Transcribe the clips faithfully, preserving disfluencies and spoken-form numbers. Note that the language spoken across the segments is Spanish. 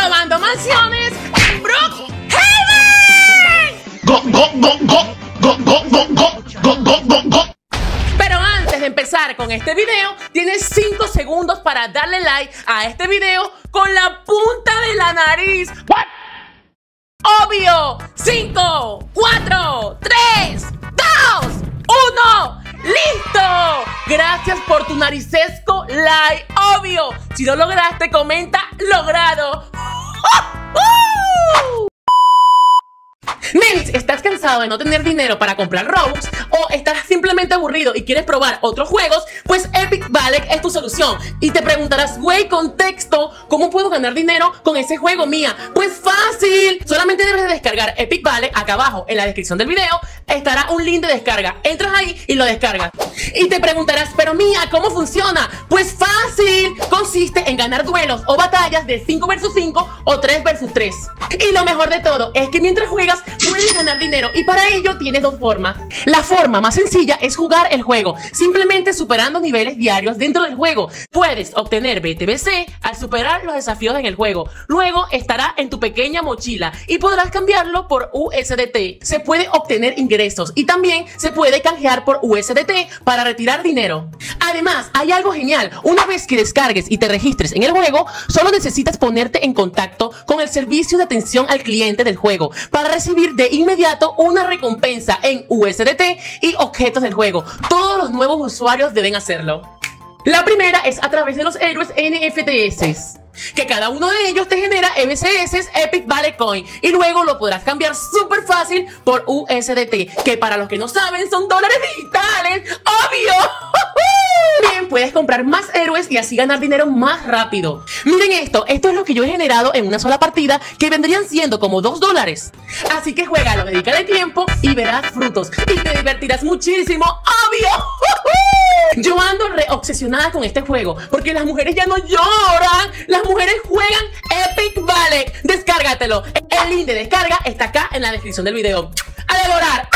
robando mansiones en Brookhaven. Go, go, go, go, go, go, go, go, go, go, go, go. Pero antes de empezar con este video, tienes cinco segundos para darle like a este video con la punta de la nariz. What? Obvio. cinco, cuatro, tres, dos, uno. ¡Listo! Gracias por tu naricesco like, obvio. Si lo lograste, comenta logrado. ¡Uh! ¡Uh! Nenis, ¿estás cansado de no tener dinero para comprar Robux? ¿O estás simplemente aburrido y quieres probar otros juegos? Pues Epic Valley es tu solución. Y te preguntarás, güey, contexto, ¿cómo puedo ganar dinero con ese juego, Mía? Pues fácil, solamente debes de descargar Epic Valley. Acá abajo en la descripción del video estará un link de descarga. Entras ahí y lo descargas. Y te preguntarás, pero Mía, ¿cómo funciona? Pues fácil, consiste en ganar duelos o batallas de cinco versus cinco o tres versus tres. Y lo mejor de todo es que mientras juegas puedes ganar dinero, y para ello tienes dos formas. La forma más sencilla es jugar el juego, simplemente superando niveles diarios dentro del juego. Puedes obtener B T B C al superar los desafíos en el juego. Luego estará en tu pequeña mochila y podrás cambiarlo por U S D T. Se puede obtener ingresos y también se puede canjear por U S D T para retirar dinero. Además, hay algo genial. Una vez que descargues y te registres en el juego, solo necesitas ponerte en contacto con el servicio de atención al cliente del juego para recibir de inmediato una recompensa en U S D T y objetos del juego. Todos los nuevos usuarios deben hacerlo. La primera es a través de los héroes N F T S, que cada uno de ellos te genera M C S, Epic Valley Coin, y luego lo podrás cambiar súper fácil por U S D T, que para los que no saben son dólares digitales, obvio. Bien, puedes comprar más héroes y así ganar dinero más rápido. Miren esto, esto es lo que yo he generado en una sola partida, que vendrían siendo como dos dólares. Así que juégalo, dedícale tiempo y verás frutos y te divertirás muchísimo, obvio. Yo ando re obsesionada con este juego porque las mujeres ya no lloran, las mujeres juegan Epic Valley. Descárgatelo, el link de descarga está acá en la descripción del video. ¡A devorar!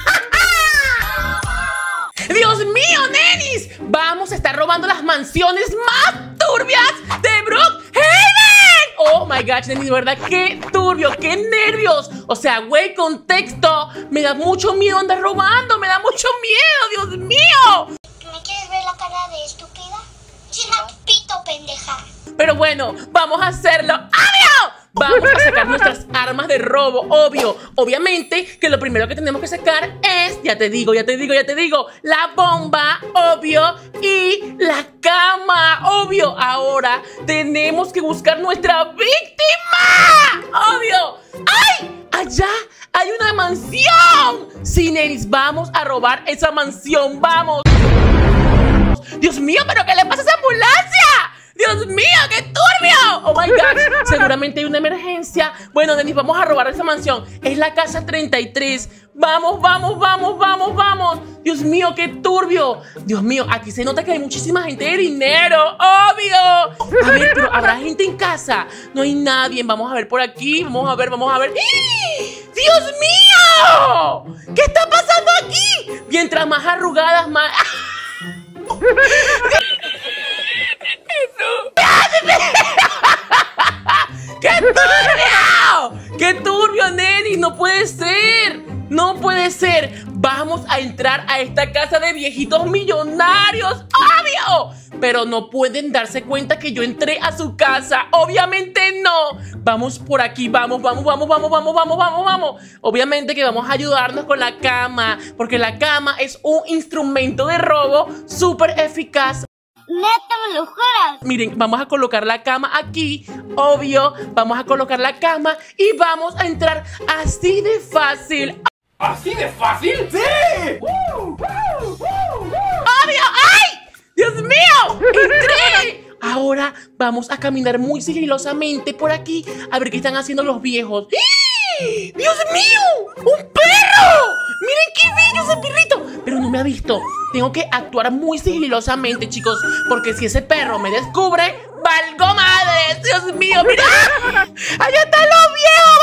¡Dios mío, nenis! Vamos a estar robando las mansiones más turbias de Brookhaven. Oh my gosh, nenis, de verdad, qué turbio, qué nervios. O sea, güey, contexto, me da mucho miedo andar robando, me da mucho miedo, Dios mío. ¿Me quieres ver la cara de estúpida? China pito, pendeja. Pero bueno, vamos a hacerlo. ¡Adiós! Vamos a sacar nuestras armas de robo, obvio. Obviamente que lo primero que tenemos que sacar es, ya te digo, ya te digo, ya te digo, la bomba, obvio, y la cama, obvio. Ahora tenemos que buscar nuestra víctima, obvio. ¡Ay! Allá hay una mansión. Sí, nenis, vamos a robar esa mansión, vamos. Dios mío, ¿pero qué le pasa a esa ambulancia? ¡Dios mío, qué turbio! ¡Oh, my God! Seguramente hay una emergencia. Bueno, nenis, vamos a robar esa mansión. Es la casa treinta y tres. ¡Vamos, vamos, vamos, vamos, vamos! ¡Dios mío, qué turbio! Dios mío, aquí se nota que hay muchísima gente de dinero. ¡Obvio! A ver, pero ¿habrá gente en casa? No hay nadie. Vamos a ver por aquí. Vamos a ver, vamos a ver. ¡Dios mío! ¿Qué está pasando aquí? Mientras más arrugadas, más... ¡Qué turbio! ¡Qué turbio, nenis! ¡No puede ser! ¡No puede ser! Vamos a entrar a esta casa de viejitos millonarios, ¡obvio! Pero no pueden darse cuenta que yo entré a su casa. ¡Obviamente no! Vamos por aquí, vamos, vamos, vamos, vamos, vamos, vamos, vamos, vamos. Obviamente que vamos a ayudarnos con la cama, porque la cama es un instrumento de robo súper eficaz. Neta, me lo juras. Miren, vamos a colocar la cama aquí, obvio. Vamos a colocar la cama y vamos a entrar así de fácil. ¿Así de fácil? ¡Sí! ¡Woo! ¡Woo! ¡Woo! ¡Obvio! ¡Ay! ¡Dios mío! ¡Entré! Ahora vamos a caminar muy sigilosamente por aquí a ver qué están haciendo los viejos. ¡Eh! ¡Dios mío! ¡Un perro! ¡Miren qué bello ese perrito! Pero no me ha visto. Tengo que actuar muy sigilosamente, chicos, porque si ese perro me descubre, ¡valgo madres! ¡Dios mío! ¡Mira! ¡Allá están los viejos bailando!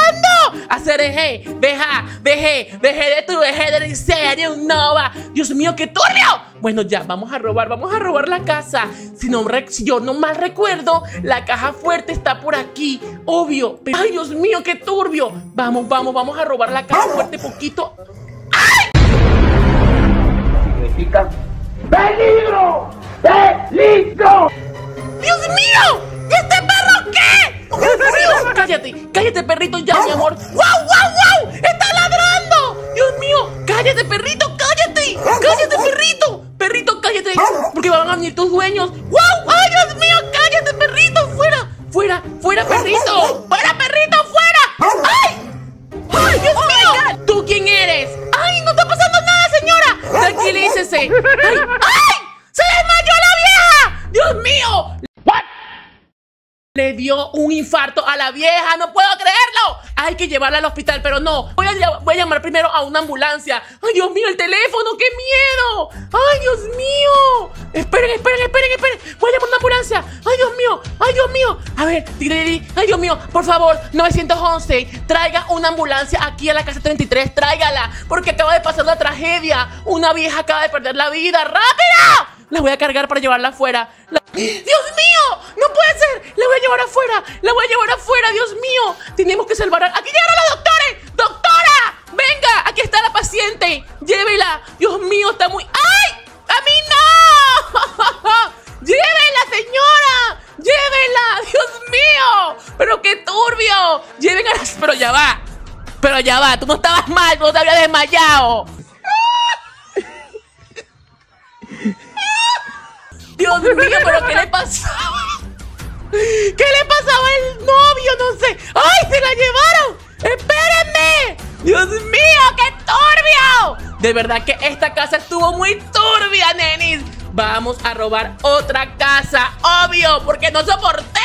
pasando? Hacer eje, deja, dejé, dejé de tu dejé de en serio, no va. Dios mío, qué turbio. Bueno, ya, vamos a robar, vamos a robar la casa. Si, no, si yo no mal recuerdo, la caja fuerte está por aquí, obvio. Pero, ay, Dios mío, qué turbio. Vamos, vamos, vamos a robar la caja fuerte poquito. ¡Ay! Significa peligro, peligro. ¡Dios mío! ¿Y este perro qué? ¡Dios mío! Cállate, cállate, perrito, ya, mi amor. ¡Wow, wow, wow! ¡Está ladrando! ¡Dios mío! ¡Cállate, perrito, cállate! ¡Cállate, perrito! Perrito, cállate, porque van a venir tus dueños. ¡Wow! ¡Ay, Dios mío! ¡Cállate, perrito! ¡Fuera! ¡Fuera! ¡Fuera, perrito! ¡Fuera, perrito! ¡Fuera! ¡Ay! ¡Ay, Dios mío! ¿Tú quién eres? ¡Ay, no está pasando nada, señora! Tranquilícese. ¡Ay! ¡Ay! ¡Se desmayó la vieja! ¡Dios mío! Le dio un infarto a la vieja, no puedo creerlo. Hay que llevarla al hospital, pero no. Voy a, voy a llamar primero a una ambulancia. Ay, Dios mío, el teléfono, qué miedo. Ay, Dios mío. Esperen, esperen, esperen, esperen. Voy a llamar a una ambulancia. Ay, Dios mío, ay, Dios mío. A ver, tigre, ay, Dios mío, por favor, nueve once. Traiga una ambulancia aquí a la casa treinta y tres. Tráigala, porque acaba de pasar una tragedia. Una vieja acaba de perder la vida. ¡Rápida! La voy a cargar para llevarla afuera. La... ¡Dios mío! ¡No puede ser! La voy a llevar afuera. La voy a llevar afuera, Dios mío. Tenemos que salvar a... ¡Aquí llegaron los doctores! ¡Doctora! ¡Venga! Aquí está la paciente. Llévela. Dios mío, está muy... ¡Ay! ¡A mí no! ¡Llévela, señora! ¡Llévela! ¡Dios mío! ¡Pero qué turbio! Lleven a las... Pero ya va. Pero ya va. Tú no estabas mal. Tú no te habías desmayado. Dios mío, pero ¿qué le pasaba? ¿Qué le pasaba al novio? No sé. ¡Ay, se la llevaron! ¡Espérenme! ¡Dios mío, qué turbio! De verdad que esta casa estuvo muy turbia, nenis. Vamos a robar otra casa, obvio, porque no soporté.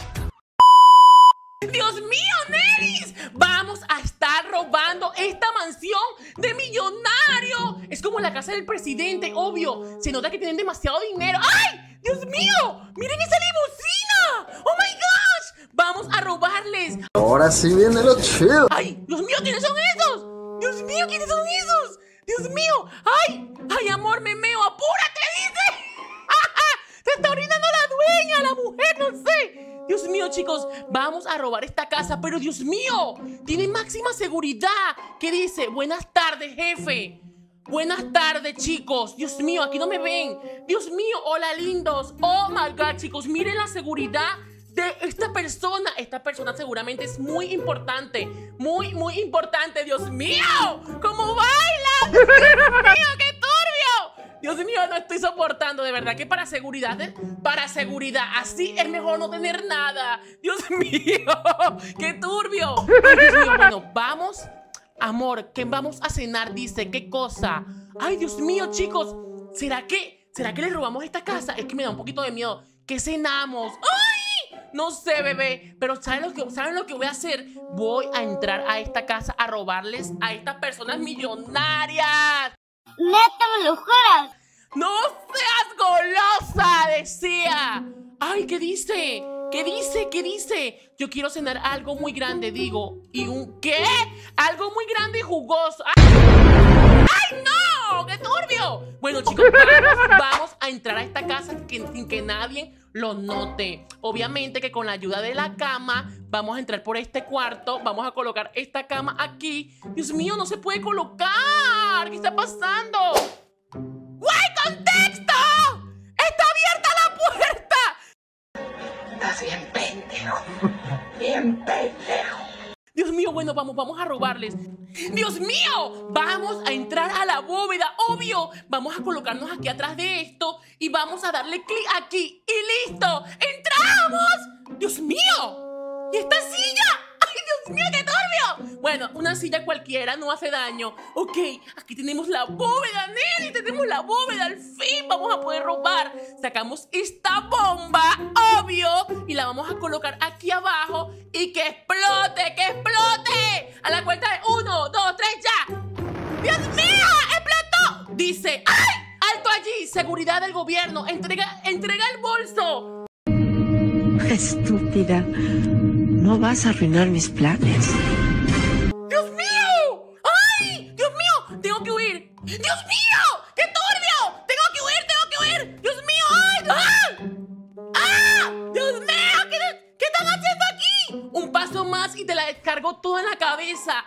¡Dios mío, nenis! Vamos a estar robando esta mansión de millonario. Es como la casa del presidente, obvio. Se nota que tienen demasiado dinero. ¡Ay! ¡Dios mío! ¡Miren esa limusina! ¡Oh my gosh! Vamos a robarles. Ahora sí viene lo chido. ¡Ay! ¡Dios mío! ¿Quiénes son esos? ¡Dios mío! ¿Quiénes son esos? ¡Dios mío! ¡Ay! ¡Ay, amor, me meo! ¡Apúrate! Dice. ¡Se está orinando la dueña! ¡La mujer! ¡No sé! Dios mío, chicos, vamos a robar esta casa. Pero Dios mío, tiene máxima seguridad. ¿Qué dice? Buenas tardes, jefe. Buenas tardes, chicos. Dios mío, aquí no me ven. Dios mío, hola, lindos. Oh my God, chicos, miren la seguridad de esta persona. Esta persona seguramente es muy importante. Muy, muy importante. Dios mío, ¿cómo baila? Dios mío, qué turbio. Dios mío, no estoy soportando. De verdad que para seguridad, ¿eh? Para seguridad, así es mejor no tener nada. Dios mío, qué turbio. Ay, Dios mío, bueno, vamos. Amor, ¿qué vamos a cenar? Dice, ¿qué cosa? Ay, Dios mío, chicos, ¿será que, será que le robamos esta casa? Es que me da un poquito de miedo. ¿Qué cenamos? ¡Ay! No sé, bebé, pero ¿saben lo que, ¿saben lo que voy a hacer? Voy a entrar a esta casa a robarles a estas personas millonarias. Neta, me lo juras. ¡No seas golosa! Decía. Ay, ¿qué dice? ¿Qué dice? ¿Qué dice? Yo quiero cenar algo muy grande, digo. ¿Y un qué? Algo muy grande y jugoso. ¡Ay, ¡Ay no! ¡Qué turbio! Bueno, chicos, vamos, vamos a entrar a esta casa sin, sin que nadie lo note. Obviamente que con la ayuda de la cama vamos a entrar por este cuarto. Vamos a colocar esta cama aquí. Dios mío, no se puede colocar. ¿Qué está pasando? ¡Güey, contexto! ¡Está abierta la puerta! Estás bien pendejo. Bien pendejo. Dios mío, bueno, vamos, vamos a robarles. ¡Dios mío! Vamos a entrar a la bóveda, obvio. Vamos a colocarnos aquí atrás de esto y vamos a darle clic aquí y listo. ¡Entramos! ¡Dios mío! ¿Y esta silla? ¡Ay, Dios mío, qué turbio! Bueno, una silla cualquiera no hace daño. Ok, aquí tenemos la bóveda, Nelly. Tenemos la bóveda, al fin vamos a poder robar. Sacamos esta bomba, obvio, y la vamos a colocar aquí abajo. Y que explote, que explote. A la cuenta de uno, dos, tres, ya. ¡Dios mío! ¡Explotó! Dice, ¡ay! ¡Alto allí! Seguridad del gobierno. Entrega, entrega el bolso. Estúpida. No vas a arruinar mis planes. más y te la descargo toda en la cabeza.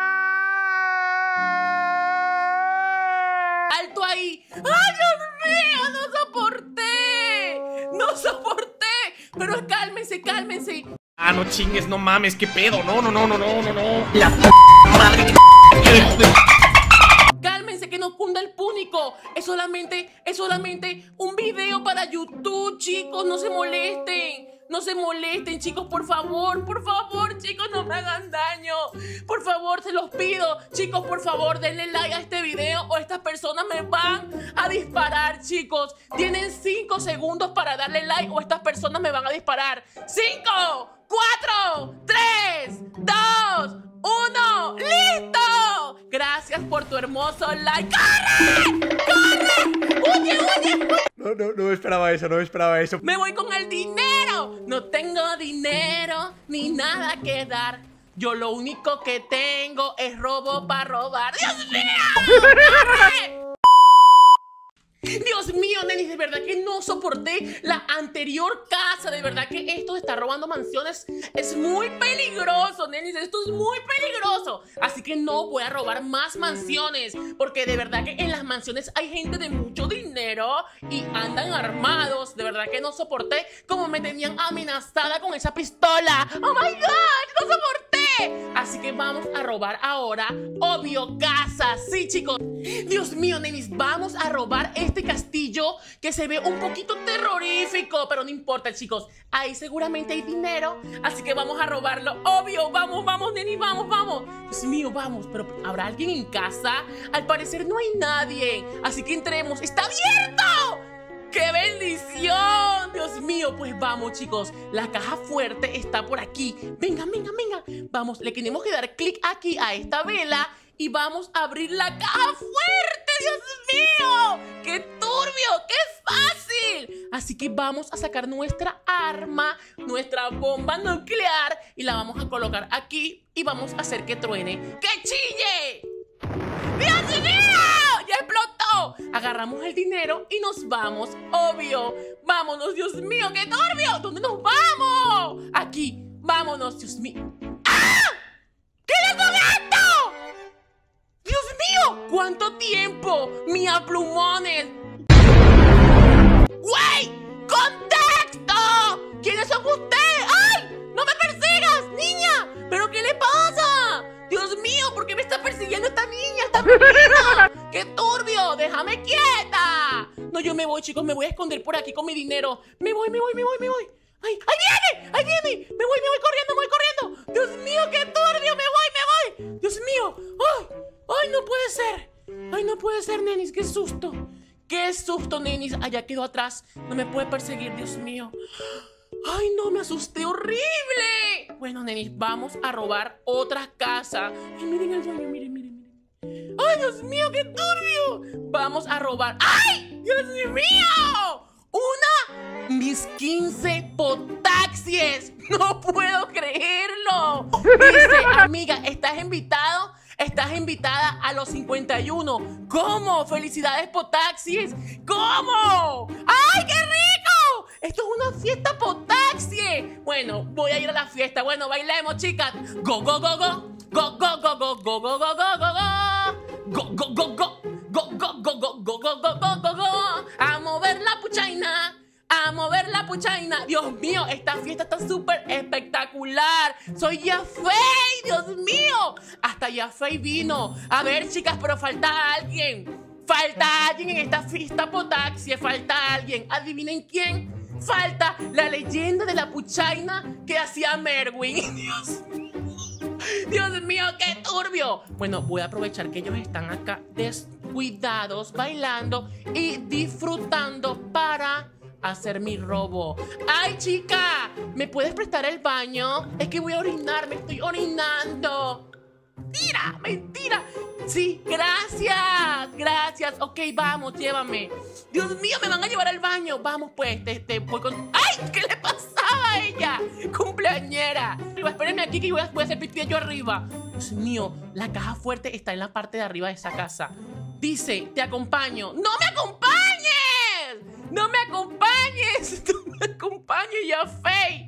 ¡Alto ahí! ¡Ay, Dios mío! ¡No soporté! ¡No soporté! Pero cálmense, cálmense. Ah, no chingues, no mames, qué pedo. No, no, no, no, no, no, no. La p madre que... Cálmense, que no cunda el púnico. Es solamente, es solamente un video para YouTube, chicos. No se molesten. No se molesten, chicos, por favor, por favor, chicos, no me hagan daño. Por favor, se los pido. Chicos, por favor, denle like a este video o estas personas me van a disparar, chicos. Tienen cinco segundos para darle like o estas personas me van a disparar. cinco, cuatro, tres, dos, uno. ¡Listo! Gracias por tu hermoso like. ¡Corre! ¡Corre! ¡Huye, huye! No, no, no me esperaba eso, no me esperaba eso. Me voy con el dinero. No tengo dinero ni nada que dar. Yo lo único que tengo es robo para robar. ¡Dios mío! ¡Corre! Dios mío, nenis, de verdad que no soporté la anterior casa. De verdad que esto de estar robando mansiones es muy peligroso, nenis. Esto es muy peligroso. Así que no voy a robar más mansiones, porque de verdad que en las mansiones hay gente de mucho dinero y andan armados. De verdad que no soporté como me tenían amenazada con esa pistola. ¡Oh, my God! ¡No soporté! Así que vamos a robar ahora, obvio, casas. Sí, chicos. Dios mío, nenis, vamos a robar este castillo que se ve un poquito terrorífico, pero no importa, chicos. Ahí seguramente hay dinero, así que vamos a robarlo, obvio. Vamos, vamos, nenis, vamos, vamos. Dios mío, vamos, pero ¿habrá alguien en casa? Al parecer no hay nadie, así que entremos. ¡Está abierto! ¡Qué bendición! Dios mío, pues vamos, chicos. La caja fuerte está por aquí. Vengan, vengan, vengan. Vamos, le tenemos que dar clic aquí a esta vela y vamos a abrir la caja fuerte. ¡Dios mío! ¡Qué turbio! ¡Qué fácil! Así que vamos a sacar nuestra arma, nuestra bomba nuclear, y la vamos a colocar aquí y vamos a hacer que truene. ¡Que chille! ¡Dios mío! ¡Ya explotó! Agarramos el dinero y nos vamos, obvio. ¡Vámonos, Dios mío! ¡Qué turbio! ¿Dónde nos vamos? Aquí, vámonos, Dios mío. ¡Ah! ¿Qué es con esto? ¡Dios mío! ¿Cuánto tiempo? ¡Mía plumones! ¡Güey! ¡Contexto! ¿Quiénes son ustedes? ¡Ay! ¡No me persigas, niña! ¿Pero qué le pasa? Dios mío, ¿por qué me está persiguiendo esta niña, esta menina? ¡Qué turbio! ¡Déjame quieta! No, yo me voy, chicos, me voy a esconder por aquí con mi dinero. Me voy, me voy, me voy, me voy. ¡Ay, ahí viene! ¡Ahí viene! ¡Me voy, me voy corriendo, me voy corriendo! ¡Dios mío, qué turbio! ¡Me voy, me voy! ¡Dios mío! ¡Ay! ¡Ay, no puede ser! ¡Ay, no puede ser, nenis! ¡Qué susto! ¡Qué susto, nenis! Allá quedó atrás. No me puede perseguir, Dios mío. ¡Ay, no! ¡Me asusté horrible! Bueno, nenis, vamos a robar otra casa. Ay, miren el dueño, miren, miren, miren. ¡Ay, Dios mío, qué turbio! Vamos a robar. ¡Ay! ¡Dios mío! ¡Una! ¡Mis quince potaxies! ¡No puedo creerlo! Dice, amiga, ¿estás invitado? Estás invitada a los cincuenta y uno. ¿Cómo? ¡Felicidades, potaxies! ¿Cómo? ¡Ay, qué rico! Esto es una fiesta potaxie. Bueno, voy a ir a la fiesta. Bueno, bailemos, chicas. Go, go, go, go. Go, go, go, go, go, go, go, go, go, go. Go, go, go, go. Go, go, go, go, go, go, go, go, go, go. A mover la puchaina. A mover la puchaina. Dios mío, esta fiesta está súper espectacular. Soy Yafei, Dios mío. Hasta Yafei vino. A ver, chicas, pero falta alguien. Falta alguien en esta fiesta potaxie. Falta alguien. ¿Adivinen quién? Falta la leyenda de la puchaina que hacía Merwin. Dios mío. Dios mío, qué turbio. Bueno, voy a aprovechar que ellos están acá descuidados, bailando y disfrutando para hacer mi robo. ¡Ay, chica! ¿Me puedes prestar el baño? Es que voy a orinar, me estoy orinando. ¡Mentira! ¡Mentira! Sí, gracias, gracias. Ok, vamos, llévame. Dios mío, me van a llevar al baño. Vamos, pues, te, te voy con... ¡Ay! ¿Qué le pasaba a ella? Cumpleañera. Espérenme aquí que voy a, voy a hacer pipí yo arriba. Dios mío, la caja fuerte está en la parte de arriba de esa casa. Dice, te acompaño. ¡No me acompañes! ¡No me acompañes! ¡No me acompañes, Yafei!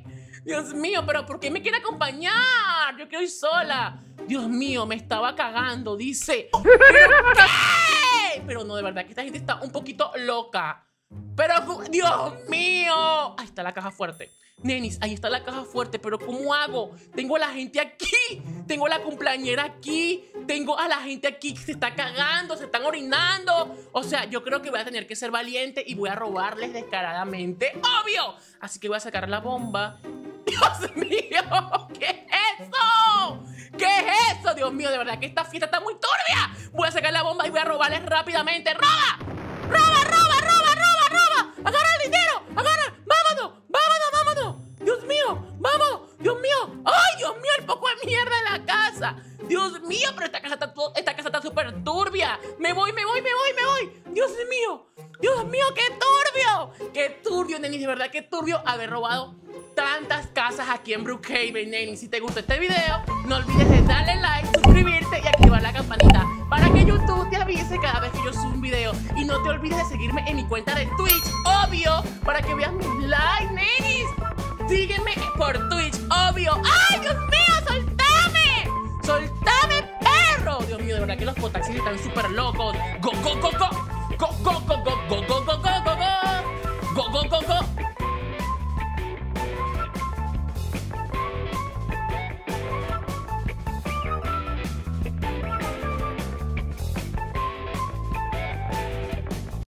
Dios mío, pero ¿por qué me quiere acompañar? Yo quiero ir sola. Dios mío, me estaba cagando, dice. ¿Pero qué? Pero no, de verdad que esta gente está un poquito loca. Pero, Dios mío. Ahí está la caja fuerte. Nenis, ahí está la caja fuerte, pero ¿cómo hago? Tengo a la gente aquí, tengo a la cumpleañera aquí, tengo a la gente aquí que se está cagando, se están orinando. O sea, yo creo que voy a tener que ser valiente y voy a robarles descaradamente, obvio. Así que voy a sacar la bomba. Dios mío, ¿qué es eso? ¿Qué es eso? Dios mío, de verdad que esta fiesta está muy turbia. Voy a sacar la bomba y voy a robarles rápidamente. ¡Roba! ¡Roba, roba, roba, roba, roba! ¡Agarra el dinero! ¡Agarra! ¡Vámonos! ¡Vámonos, vámonos! ¡Dios mío! ¡Vamos! ¡Dios mío! ¡Ay, Dios mío! El poco de mierda en la casa. Dios mío, pero esta casa está todo, esta casa está súper turbia. Me voy, me voy, me voy, me voy. Dios mío. Dios mío, qué turbio. Qué turbio, Nenis, de verdad, qué turbio haber robado tantas casas aquí en Brookhaven, Nenis. Si te gustó este video, no olvides de darle like, suscribirte y activar la campanita para que YouTube te avise cada vez que yo subo un video. Y no te olvides de seguirme en mi cuenta de Twitch, obvio, para que veas mis live, Nenis. Sígueme por Twitch, obvio. ¡Ay, Dios mío! ¡Soltame! ¡Soltame, perro! Dios mío, de verdad que los potaxis están súper locos. ¡Go, go, go, go! ¡Go, go, go, go, go, go, go, go!